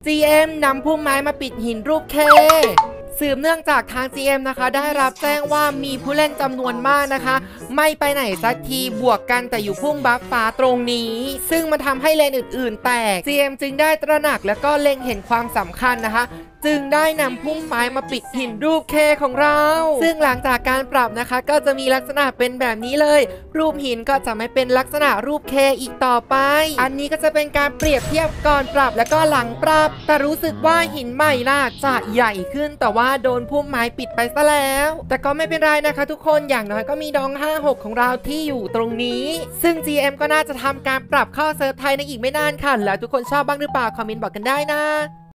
GM นำพุ่มไม้มาปิดหินรูปเคสืบเนื่องจากทาง GM นะคะได้รับแจ้งว่ามีผู้เล่นจำนวนมากนะคะไม่ไปไหนสักทีบวกกันแต่อยู่พุ่มบัฟฟ้าตรงนี้ซึ่งมันทำให้เลนอื่นๆแตก GM จึงได้ตระหนักแล้วก็เล็งเห็นความสำคัญนะคะจึงได้นำพุ่มไม้มาปิดหินรูปเคของเราซึ่งหลังจากการปรับนะคะก็จะมีลักษณะเป็นแบบนี้เลยรูปหินก็จะไม่เป็นลักษณะรูปเคอีกต่อไปอันนี้ก็จะเป็นการเปรียบเทียบก่อนปรับแล้วก็หลังปรับแต่รู้สึกว่าหินใหม่ล่ะจะใหญ่ขึ้นแต่ว่าโดนพุ่มไม้ปิดไปซะแล้วแต่ก็ไม่เป็นไรนะคะทุกคนอย่างน้อยก็มีดอง 5-6 ของเราที่อยู่ตรงนี้ซึ่ง GM ก็น่าจะทำการปรับเข้าเซิร์ฟไทยในอีกไม่นานค่ะแล้วทุกคนชอบบ้างหรือเปล่าคอมเมนต์บอกกันได้นะ